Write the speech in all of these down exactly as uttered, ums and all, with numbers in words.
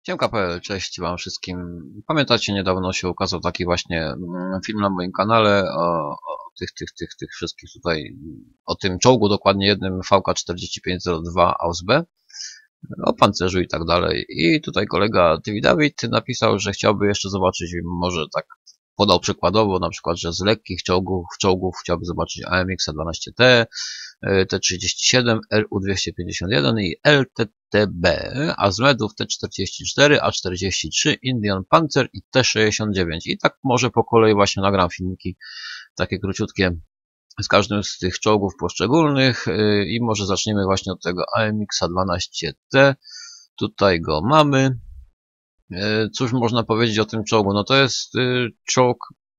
Siemka.pl, cześć wam wszystkim. Pamiętacie, niedawno się ukazał taki właśnie mm, film na moim kanale o, o tych, tych, tych, tych wszystkich tutaj, o tym czołgu dokładnie jednym V K czterdzieści pięć zero dwa A U S B, o pancerzu i tak dalej. I tutaj kolega T V Dawid napisał, że chciałby jeszcze zobaczyć, może tak podał przykładowo, na przykład, że z lekkich czołgów, czołgów chciałby zobaczyć A M X dwanaście T, T trzydzieści siedem, L U dwieście pięćdziesiąt jeden i L T T B, a z medów T czterdzieści cztery, A czterdzieści trzy, Indian Panzer i T sześćdziesiąt dziewięć. I tak może po kolei właśnie nagram filmiki takie króciutkie z każdym z tych czołgów poszczególnych i może zaczniemy właśnie od tego A M X dwanaście T. Tutaj go mamy. Cóż można powiedzieć o tym czołgu? No to jest czołg,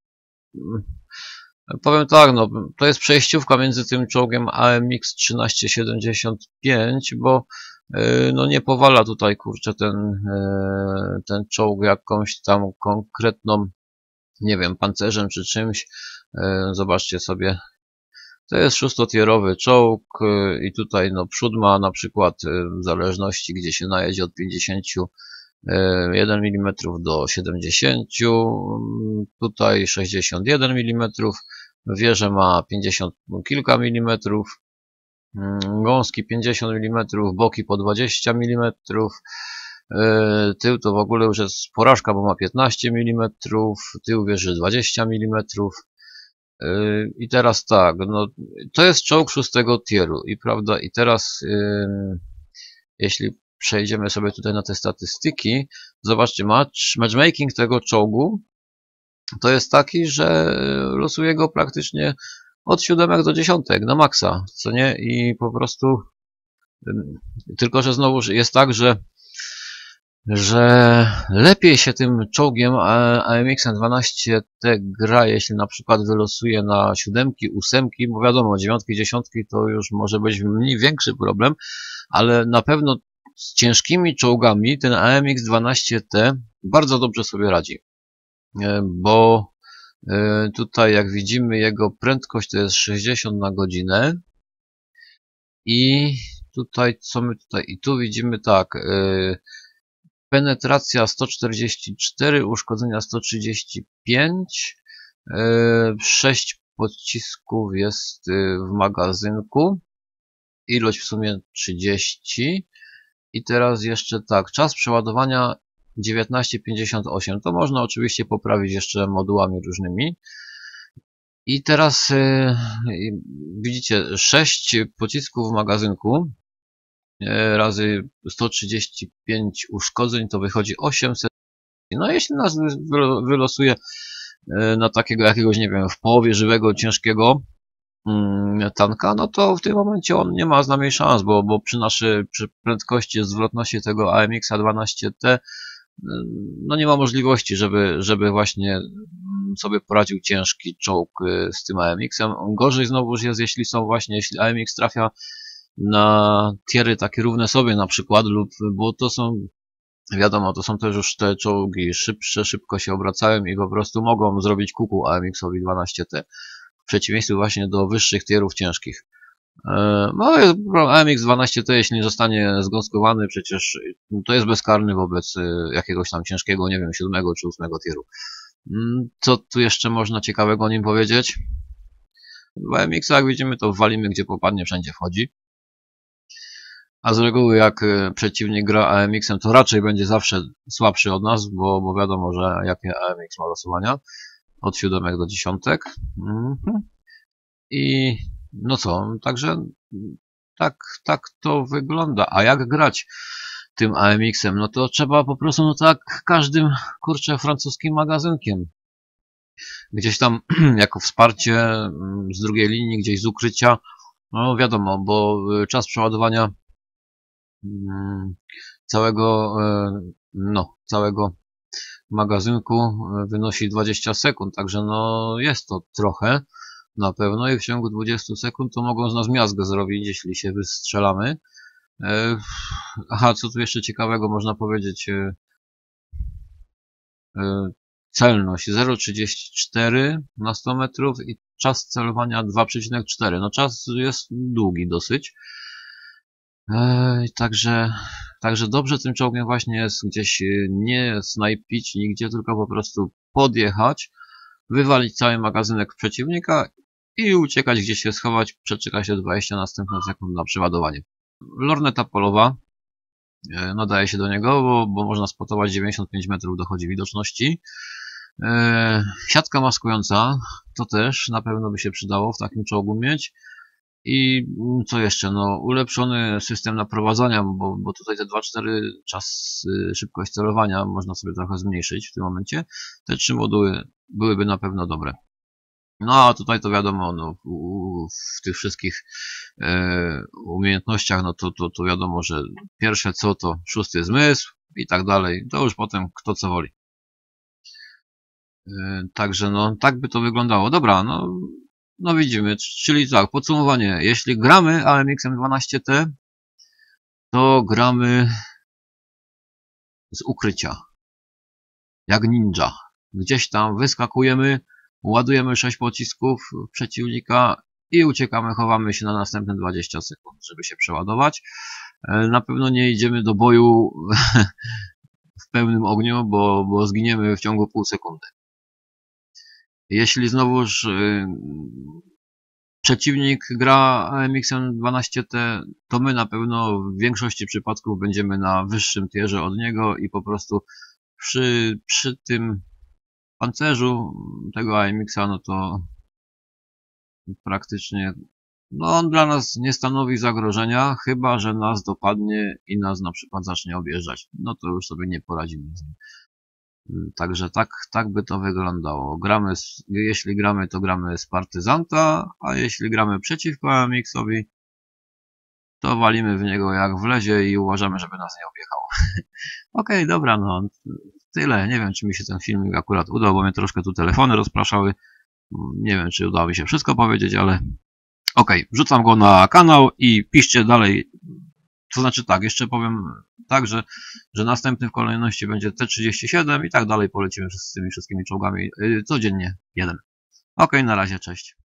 powiem tak, no to jest przejściówka między tym czołgiem A M X trzynaście siedemdziesiąt pięć, bo no nie powala tutaj, kurczę, ten, ten czołg jakąś tam konkretną, nie wiem, pancerzem czy czymś. Zobaczcie sobie, to jest szóstotierowy czołg i tutaj no przód ma na przykład, w zależności gdzie się najedzie, od pięćdziesięciu jeden milimetrów do siedemdziesięciu, tutaj sześćdziesiąt jeden milimetrów, wieżę ma pięćdziesiąt kilka milimetrów, gąski pięćdziesiąt milimetrów, boki po dwadzieścia milimetrów, tył to w ogóle już jest porażka, bo ma piętnaście milimetrów, tył wieży dwadzieścia milimetrów. I teraz tak, no to jest czołg szóstego tieru i prawda, i teraz yy, jeśli przejdziemy sobie tutaj na te statystyki, zobaczcie, match, matchmaking tego czołgu to jest taki, że losuje go praktycznie od siódemek do dziesiątek na maksa, co nie? I po prostu yy, tylko, że znowu jest tak, że że lepiej się tym czołgiem A M X dwanaście T gra, jeśli na przykład wylosuje na siódemki, ósemki, bo wiadomo, dziewiątki, dziesiątki to już może być mniej większy problem, ale na pewno z ciężkimi czołgami ten A M X dwanaście T bardzo dobrze sobie radzi, bo tutaj jak widzimy jego prędkość to jest sześćdziesiąt na godzinę i tutaj co my tutaj, i tu widzimy tak, penetracja sto czterdzieści cztery, uszkodzenia sto trzydzieści pięć, sześć pocisków jest w magazynku, ilość w sumie trzydzieści i teraz jeszcze tak, czas przeładowania dziewiętnaście pięćdziesiąt osiem, to można oczywiście poprawić jeszcze modułami różnymi. I teraz widzicie, sześć pocisków w magazynku razy sto trzydzieści pięć uszkodzeń to wychodzi osiemset. No jeśli nas wylosuje na takiego jakiegoś, nie wiem, w połowie żywego, ciężkiego tanka, no to w tym momencie on nie ma z nami szans, bo, bo przy naszej przy prędkości zwrotności tego A M X dwanaście T no nie ma możliwości, żeby, żeby właśnie sobie poradził ciężki czołg z tym A M X-em. Gorzej znowuż jest, jeśli są właśnie, jeśli A M X trafia na tiery takie równe sobie na przykład, lub, bo to są, wiadomo, to są też już te czołgi szybsze, szybko się obracają i po prostu mogą zrobić kuku A M X-owi dwanaście T, w przeciwieństwie właśnie do wyższych tierów ciężkich. No, A M X dwanaście T, jeśli nie zostanie zgąskowany, przecież to jest bezkarny wobec jakiegoś tam ciężkiego, nie wiem, siódmego czy ósmego tieru. Co tu jeszcze można ciekawego o nim powiedzieć? W A M X, jak widzimy, to walimy gdzie popadnie, wszędzie wchodzi. A z reguły jak przeciwnik gra A M X-em, to raczej będzie zawsze słabszy od nas, bo, bo wiadomo, że jakie A M X ma losowania. Od siódemek do dziesiątek. Mhm. I no co, także tak, tak to wygląda. A jak grać tym A M X-em? No to trzeba po prostu, no tak, każdym, kurczę, francuskim magazynkiem. Gdzieś tam jako wsparcie z drugiej linii, gdzieś z ukrycia. No wiadomo, bo czas przeładowania całego, no, całego magazynku wynosi dwadzieścia sekund, także no jest to trochę na pewno i w ciągu dwudziestu sekund to mogą z nas miazgę zrobić, jeśli się wystrzelamy. Aha, co tu jeszcze ciekawego można powiedzieć? Celność zero przecinek trzydzieści cztery na sto metrów i czas celowania dwa przecinek cztery. No czas jest długi dosyć. Także Także dobrze tym czołgiem właśnie jest gdzieś nie snajpić nigdzie, tylko po prostu podjechać, wywalić cały magazynek w przeciwnika i uciekać, gdzieś się schować, przeczekać te dwadzieścia następnych sekund na przeładowanie. Lorneta polowa nadaje się do niego, bo, bo można spotować dziewięćdziesiąt pięć metrów dochodzi widoczności. E, siatka maskująca to też na pewno by się przydało w takim czołgu mieć. I co jeszcze? No, ulepszony system naprowadzania, bo, bo tutaj te dwa cztery czas, szybkość celowania można sobie trochę zmniejszyć w tym momencie. Te trzy moduły byłyby na pewno dobre. No a tutaj to wiadomo, no, w, w tych wszystkich e, umiejętnościach, no to, to, to wiadomo, że pierwsze co to szósty zmysł i tak dalej. To już potem kto co woli. E, także no, tak by to wyglądało. Dobra, no. No widzimy, czyli tak, podsumowanie. Jeśli gramy A M X-em dwanaście T, to gramy z ukrycia. Jak ninja. Gdzieś tam wyskakujemy, ładujemy sześć pocisków w przeciwnika i uciekamy, chowamy się na następne dwadzieścia sekund, żeby się przeładować. Na pewno nie idziemy do boju w pełnym ogniu, bo, bo zginiemy w ciągu pół sekundy. Jeśli znowuż przeciwnik gra A M X-em dwanaście T, to my na pewno w większości przypadków będziemy na wyższym tierze od niego i po prostu przy, przy tym pancerzu tego A M X-a, no to praktycznie no on dla nas nie stanowi zagrożenia, chyba że nas dopadnie i nas na przykład zacznie objeżdżać. No to już sobie nie poradzimy z nim. Także tak, tak by to wyglądało. Gramy, jeśli gramy, to gramy z partyzanta, a jeśli gramy przeciwko A M X-owi, to walimy w niego jak wlezie i uważamy, żeby nas nie objechał. Okej, okay, dobra, no tyle. Nie wiem, czy mi się ten filmik akurat udał, bo mnie troszkę tu telefony rozpraszały. Nie wiem, czy udało mi się wszystko powiedzieć, ale okej, okay, wrzucam go na kanał i piszcie dalej. To znaczy tak, jeszcze powiem tak, że, że następny w kolejności będzie T trzydzieści siedem i tak dalej polecimy z tymi wszystkimi czołgami yy, codziennie jeden. Ok, na razie, cześć.